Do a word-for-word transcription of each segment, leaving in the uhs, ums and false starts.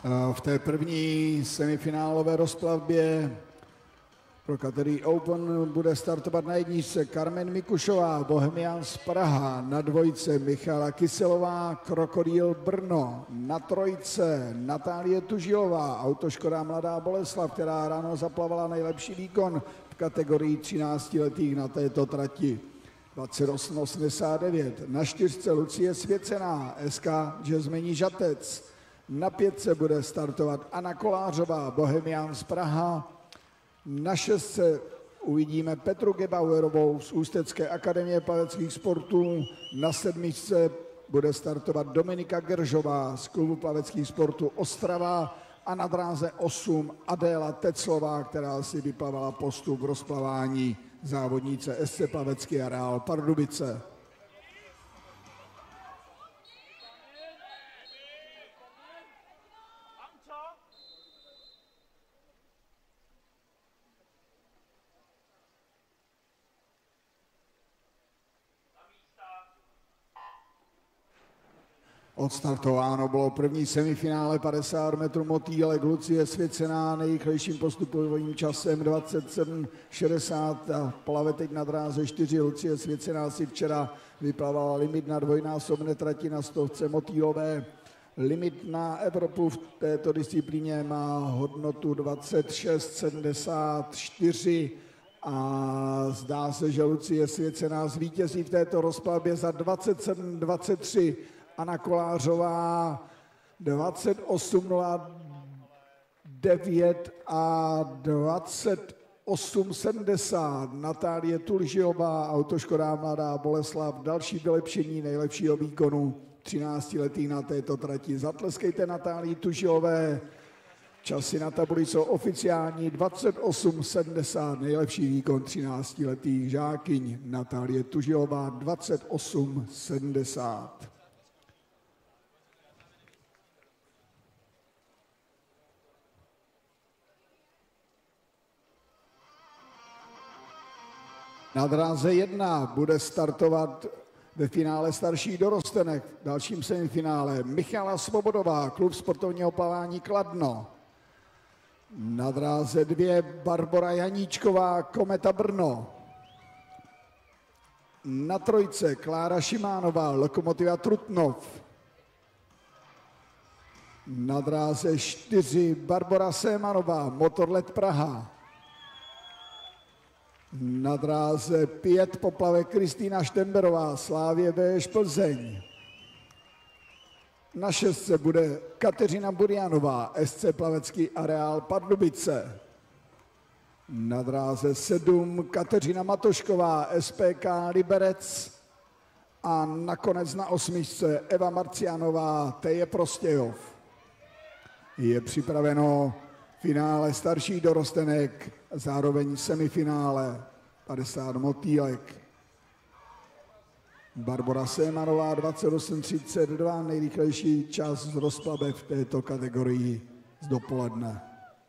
V té první semifinálové rozplavbě pro kategorii Open bude startovat na jedničce Carmen Mikušová, Bohemians Praha, na dvojce Michala Kyselová, Krokodýl Brno, na trojce Natálie Tužilová, Autoškoda Mladá Boleslav, která ráno zaplavala nejlepší výkon v kategorii třináctiletých na této trati. dvacet osm osmdesát devět. Na čtyřce Lucie Svěcená, S K Jazzmení Žatec. Na pětce bude startovat Anna Kolářová, Bohemians Praha. Na šestce uvidíme Petru Gebauerovou z Ústecké akademie plaveckých sportů. Na sedmičce bude startovat Dominika Geržová z klubu plaveckých sportů Ostrava. A na dráze osm Adéla Teclová, která si vyplavala postup v rozplavání závodnice S C Plavecký areál Pardubice. Odstartováno bylo první semifinále padesát metrů motýlek, Lucie Svěcená nejrychlejším postupovým časem dvacet sedm šedesát a plave teď na dráze čtyři. Lucie Svěcená si včera vyplavala limit na dvojnásobné trati na stovce motýlové. Limit na Evropu v této disciplíně má hodnotu dvacet šest sedmdesát čtyři a zdá se, že Lucie Svěcená zvítězí v této rozplavbě za dvacet sedm dvacet tři. Anna Kolářová dvacet osm nula devět a dvacet osm sedmdesát. Natálie Tulžiová, Autoškoda Mladá Boleslav, další vylepšení nejlepšího výkonu třináctiletý na této trati. Zatleskejte Natálii Tulžiové. Časy na tabuli jsou oficiální dvacet osm sedmdesát, nejlepší výkon třináctiletých žákyň. Natálie Tulžiová dvacet osm sedmdesát. Na dráze jedna bude startovat ve finále starší dorostenek, v dalším semifinále Michala Svobodová, klub sportovního plavání Kladno. Na dráze dvě Barbora Janíčková, Kometa Brno. Na trojce Klára Šimánová, Lokomotiva Trutnov. Na dráze čtyři Barbora Sémanová, Motorlet Praha. Na dráze pět poplavek Kristýna Štemberová, Slávě Véš Plzeň. Na šestce bude Kateřina Burjanová, S C Plavecký areál Pardubice. Na dráze sedm Kateřina Matošková, S P K Liberec. A nakonec na osmičce Eva Marcianová, Teje Prostějov. Je připraveno finále starších dorostenek, zároveň semifinále padesát motýlek. Barbora Sémanová dvacet osm třicet dva, nejrychlejší čas z rozplavy v této kategorii z dopoledne.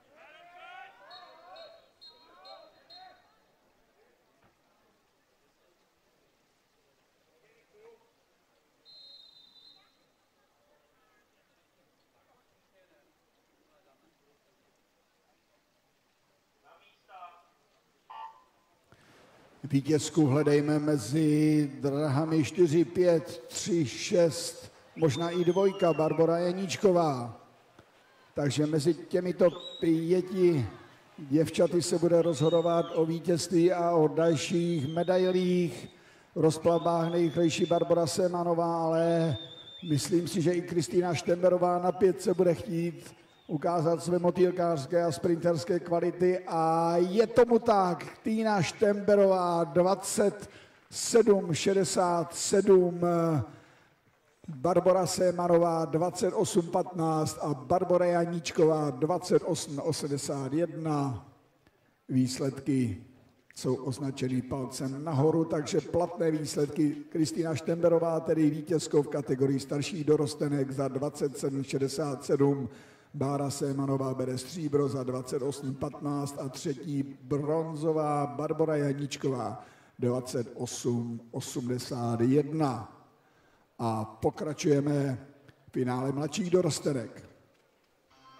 Vítězku hledejme mezi drahami čtyři, pět, tři, šest, možná i dvojka, Barbora Janíčková. Takže mezi těmito pěti děvčaty se bude rozhodovat o vítězství a o dalších medailích. V rozplavbách nejrychlejší Barbora Sémanová, ale myslím si, že i Kristýna Štemberová na pětce bude chtít ukázat své motýlkářské a sprinterské kvality a je tomu tak. Týna Štemberová dvacet sedm šedesát sedm, Barbora Sémanová dvacet osm patnáct a Barbora Janíčková dvacet osm osmdesát jedna. Výsledky jsou označeny palcem nahoru, takže platné výsledky. Kristýna Štemberová, tedy vítězkou v kategorii starších dorostenek za dvacet sedm šedesát sedm, Bára Sémanová bere stříbro za dvacet osm patnáct a třetí bronzová Barbora Janíčková dvacet osm osmdesát jedna. A pokračujeme v finále mladších dorostenek.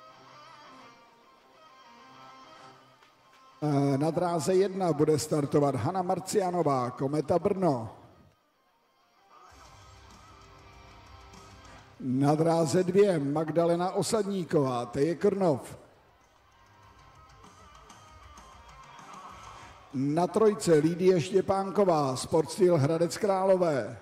Na dráze jedna bude startovat Hana Marcianová, Kometa Brno. Na dráze dvě Magdalena Osadníková, Teje Krnov. Na trojce Lídie Štěpánková, Sportstyl Hradec Králové.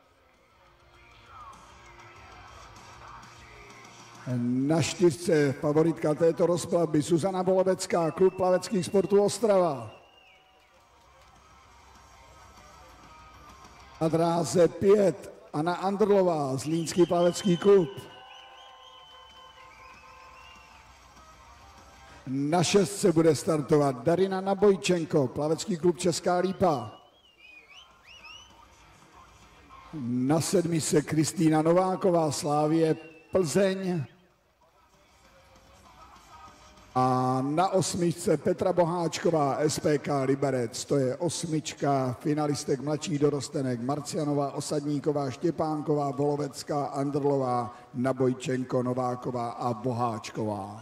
Na čtyřce favoritka této rozplavby Zuzana Bolevecká, Klub plaveckých sportů Ostrava. Na dráze pět Anna Andrlová, Zlínský plavecký klub. Na šestce bude startovat Darina Nabojčenko, plavecký klub Česká Lípa. Na sedmičce Kristýna Nováková, Slávie Plzeň. A na osmičce Petra Boháčková, S P K Liberec. To je osmička finalistek mladších dorostenek. Marcianová, Osadníková, Štěpánková, Bolovecká, Andrlová, Nabojčenko, Nováková a Boháčková.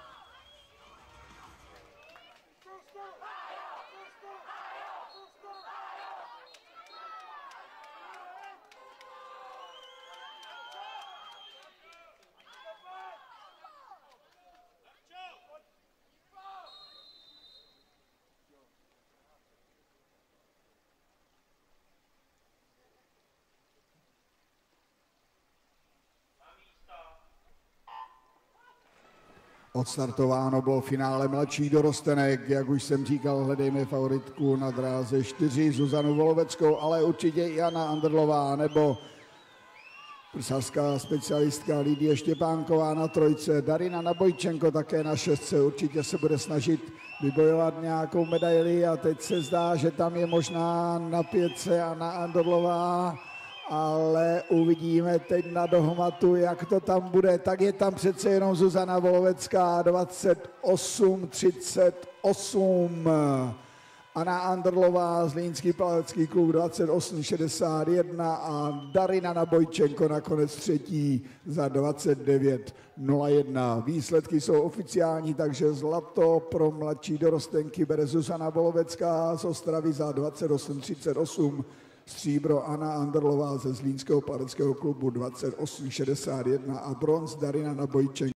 Odstartováno bylo finále mladších dorostenek, jak už jsem říkal, hledejme favoritku na dráze čtyři Zuzanu Voloveckou, ale určitě i Anna Andrlová nebo prsařská specialistka Lídie Štěpánková na trojce, Darina Nabojčenko také na šestce, určitě se bude snažit vybojovat nějakou medaili a teď se zdá, že tam je možná na pětce Anna Andrlová, ale uvidíme teď na dohmatu, jak to tam bude. Tak je tam přece jenom Zuzana Volovecká, dvacet osm třicet osm. Anna Andrlová, Zlínský plavecký klub, dvacet osm šedesát jedna a Darina Nabojčenko nakonec třetí za dvacet devět nula jedna. Výsledky jsou oficiální, takže zlato pro mladší dorostenky bere Zuzana Volovecká z Ostravy za dvacet osm třicet osm. Stříbro Anna Andrlová ze Zlínského plaveckého klubu dvacet osm šedesát jedna a bronz Darina Nabojčenko.